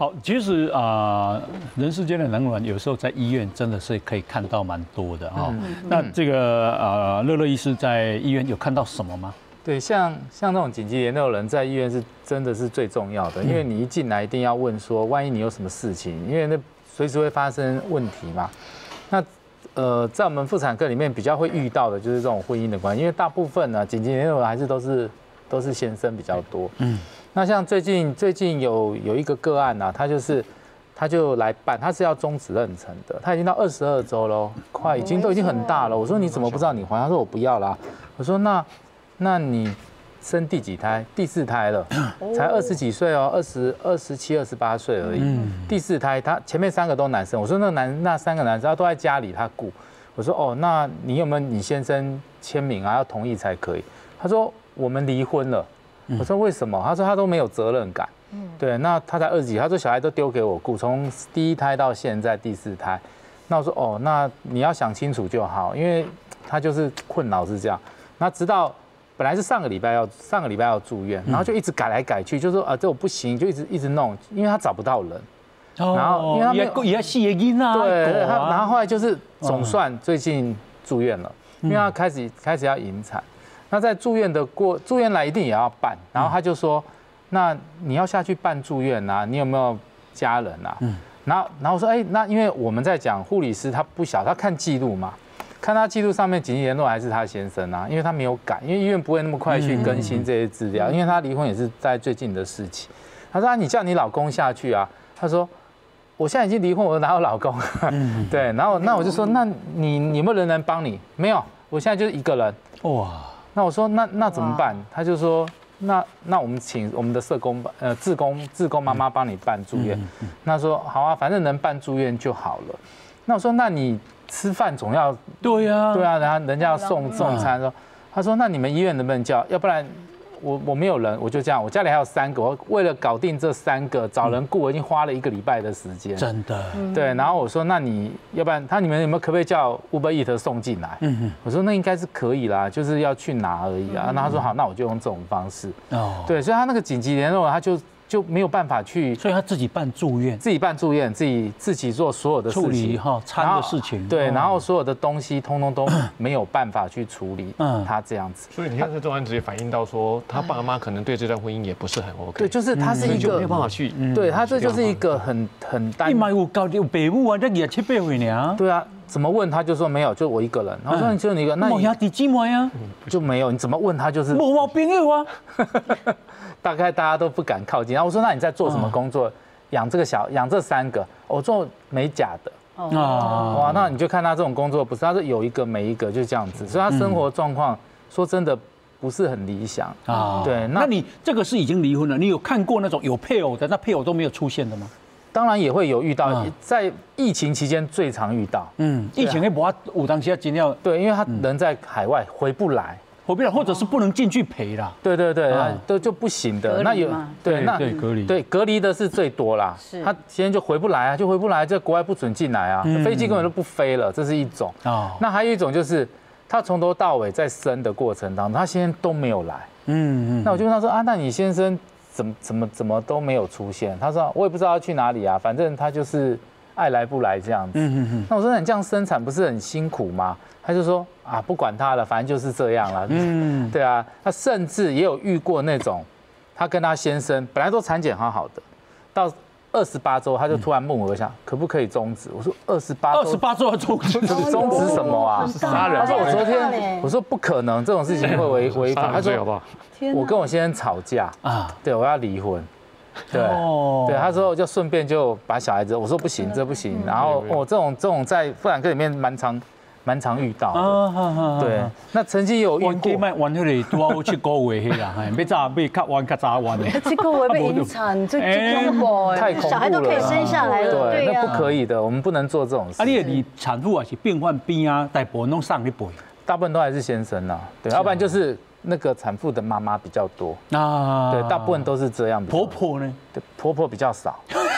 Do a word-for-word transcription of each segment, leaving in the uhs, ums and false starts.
好，其实啊、呃，人世间的冷暖有时候在医院真的是可以看到蛮多的哈、哦。嗯、那这个呃，乐乐医师在医院有看到什么吗？ 对，像像那种紧急联络人在医院是真的是最重要的，因为你一进来一定要问说，万一你有什么事情，因为那随时会发生问题嘛。那呃，在我们妇产科里面比较会遇到的就是这种婚姻的关系，因为大部分呢紧急联络人还是都是都是先生比较多。嗯。那像最近最近有有一个个案啊，他就是他就来办，他是要终止妊娠的，他已经到二十二周喽，快已经都已经很大了。我说你怎么不知道你怀？他说我不要啦。我说那那你生第几胎？第四胎了，才二十几岁哦，二十二十七、二十八岁而已。第四胎，他前面三个都男生。我说那男那三个男生他都在家里，他顾。我说哦，那你有没有你先生签名啊？要同意才可以。他说我们离婚了。我说为什么？他说他都没有责任感。对，那他才二十几，他说小孩都丢给我顾，从第一胎到现在第四胎。那我说哦，那你要想清楚就好，因为他就是困扰是这样。那直到本来是上个礼拜要上个礼拜要住院，然后就一直改来改去，就说啊这我不行，就一直一直弄，因为他找不到人。然后因为他没有也是因啊， 对，他然后后来就是总算最近住院了，因为他开始开始要引产。那在住院的过住院来一定也要办，然后他就说，那你要下去办住院啊，你有没有家人啊？嗯，然后然后我说，哎，那因为我们在讲护理师他不晓，他看记录嘛，看他记录上面紧急联络还是他先生啊，因为他没有改，因为医院不会那么快去更新这些资料，因为他离婚也是在最近的事情。他说啊，你叫你老公下去啊，他说我现在已经离婚，我哪有老公？对，然后那我就说，那你你有没有人能帮你？没有，我现在就是一个人。哇。那我说那那怎么办？他就说那那我们请我们的社工呃志工志工妈妈帮你办住院。那说好啊，反正能办住院就好了。那我说那你吃饭总要对呀对啊，然后人家要送送餐说，他说那你们医院能不能叫？要不然我我没有人，我就这样，我家里还有三个，我为了搞定这三个找人雇，我已经花了一个礼拜的时间。 真的。 对，然后我说那你要不然他你们有没有可不可以叫 Uber Eats 送进来？嗯我说那应该是可以啦，就是要去拿而已啊。那他说好，那我就用这种方式。哦。对，所以他那个紧急联络他就就没有办法去， 所以他自己办住院， 自己办住院，自己自己做所有的事情， 处理哈餐的事情。 对，然后所有的东西通通都没有办法去处理。嗯。他这样子。 所以你看这种案子也反映到说，他爸妈可能对这段婚姻也不是很 OK。 对，就是他是一个没有办法去， 对他这就是一个很很单。 你妈有搞有爸母啊，这也七八岁呢。 对啊，怎么问他就说没有，就我一个人。然后说你就你一个，那你兄弟姊妹啊， 就没有。你怎么问他就是没朋友啊。 大概大家都不敢靠近。然后我说那你在做什么工作？养这个小养这三个，我做美甲的。哦。哇，那你就看他这种工作不是，他是有一个没一个就这样子，所以他生活状况说真的不是很理想啊。对， 那你这个是已经离婚了，你有看过那种有配偶的，那配偶都没有出现的吗？ 当然也会有遇到，在疫情期间最常遇到。 嗯，疫情也不要有当下尽量对，因为他人在海外回不来。 回不了，或者是不能进去陪啦。 对对对，都就不行的。那有对那对隔离对隔离的是最多啦。他现在就回不来啊，就回不来，在国外不准进来啊，飞机根本都不飞了，这是一种。哦。那还有一种就是他从头到尾在生的过程当中，他先生都没有来。嗯嗯。那我就问他说啊，那你先生怎么怎么怎么都没有出现？他说我也不知道要去哪里啊，反正他就是爱来不来这样子。嗯嗯嗯。那我说那你这样生产不是很辛苦吗？他就说啊，不管他了，反正就是这样了。嗯，对啊，他甚至也有遇过那种，他跟他先生本来都产检好好的，到二十八周他就突然问我一下，可不可以终止？我说二十八二十八周要终止， 终止什么啊？ 杀人！ 他说我昨天我说不可能，这种事情会违违法。他说好不好？ 我跟我先生吵架啊，对我要离婚。对对，他说就顺便就把小孩子，我说不行，这不行。然后哦，这种这种在妇产科里面蛮常。蛮常遇到的，对。那曾经有遇过， 玩玩迄个拄好七个月迄啦，要早要较晚较早晚的。 七个月被引产，这这恐怖， 太恐怖了， 小孩都可以生下来了， 对，那不可以的，我们不能做这种事。 啊，你的产妇还是病患边啊，大部分拢送你陪， 大部分都还是先生呐，对，要不然就是那个产妇的妈妈比较多啊，对，大部分都是这样。 婆婆呢？ 对，婆婆比较少。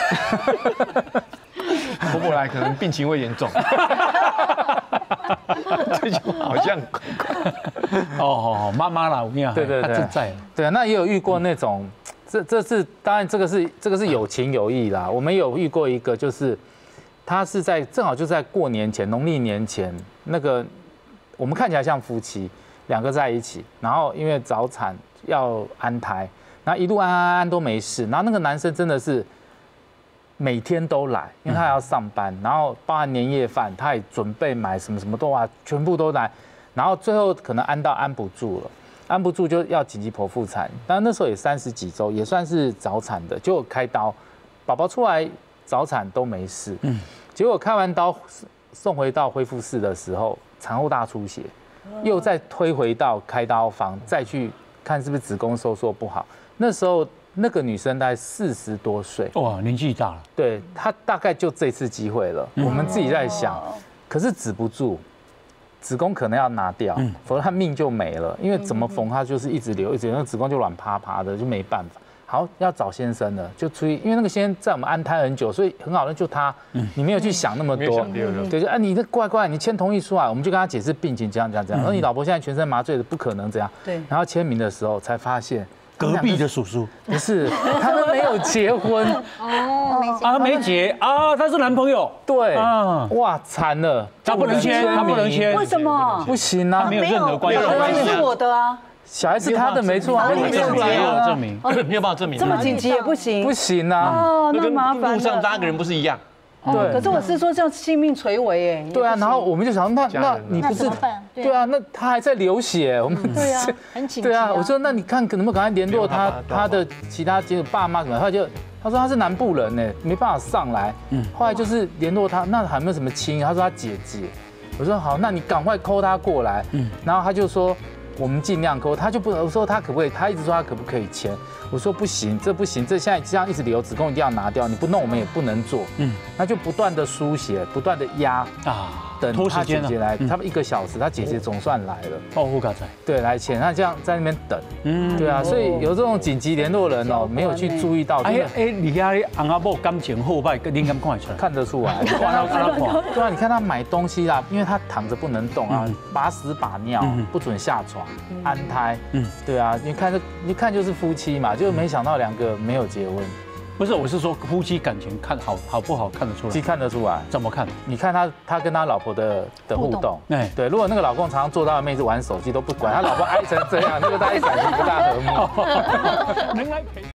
婆婆来可能病情会严重。这就好像哦哦妈妈啦，我跟你讲， 对对对， 她自在。 对啊，那也有遇过那种这这是当然这个是这个是有情有义啦。我们有遇过一个，就是他是在正好就在过年前，农历年前，那个我们看起来像夫妻，两个在一起，然后因为早产要安胎，然后一路安安安都没事，然后那个男生真的是每天都来，因为他还要上班，然后包含年夜饭，他也准备买什么什么都啊，全部都来，然后最后可能安到安不住了。安不住就要紧急剖腹产，但那时候也三十几周，也算是早产的，结果开刀，宝宝出来早产都没事，嗯，结果开完刀送回到恢复室的时候，产后大出血，又再推回到开刀房，再去看是不是子宫收缩不好。那时候那个女生大概四十多岁， 哇，年纪大了， 对她大概就这次机会了，我们自己在想，可是止不住。子宫可能要拿掉，否则他命就没了。因为怎么缝，它就是一直流，一直流，那子宫就软趴趴的，就没办法。好，要找先生了，就出于因为那个先生在我们安胎很久，所以很好的就他，你没有去想那么多，对，就啊你这乖乖，你签同意书啊，我们就跟他解释病情，这样这样这样。而你老婆现在全身麻醉的，不可能这样。对。然后签名的时候才发现。 隔壁的叔叔不是，他们没有结婚哦， 啊没结啊，他是男朋友， 对啊，哇惨了， 他不能签，他不能签， 为什么？ 不行啊， 没有任何关系， 小孩是我的啊， 小孩是他的没错啊， 没有证明，没有证明， 没有办法证明， 这么紧急也不行， 不行啊， 哦，那麻烦了。 路上搭个人不是一样？ 对，可是我是说这样性命垂危哎。 对啊，然后我们就想，那那你不是对啊？那他还在流血，我们对啊，很紧急。 对啊，我说那你看可能不可能赶快联络他他的其他就是爸妈什么？他就他说他是南部人呢，没办法上来。嗯，后来就是联络他，那还没有什么亲，他说他姐姐。我说好，那你赶快call他过来。嗯，然后他就说我们尽量call，他就不我说他可不可以？他一直说他可不可以签？我说不行，这不行，这现在这样一直流，子宫一定要拿掉，你不弄我们也不能做。嗯，那就不断的输血，不断的压啊，等他姐姐来，他们一个小时，他姐姐总算来了。 保护嘎仔， 对，来签，那这样在那边等。嗯，对啊，所以有这种紧急联络人哦，没有去注意到。 哎哎，你家翁阿某感情好歹，你敢看出来？ 看得出来，看到看到对啊，你看他买东西啦，因为他躺着不能动啊，把屎把尿，不准下床，安胎。嗯，对啊，你看这一看就是夫妻嘛，就没想到两个没有结婚。 不是，我是说夫妻感情看好好不好看得出来？ 其实看得出来。 怎么看？ 你看他他跟他老婆的的互动，哎，对，如果那个老公常常坐到妹子玩手机都不管，他老婆挨成这样，那个大家感情不大和睦。能来陪。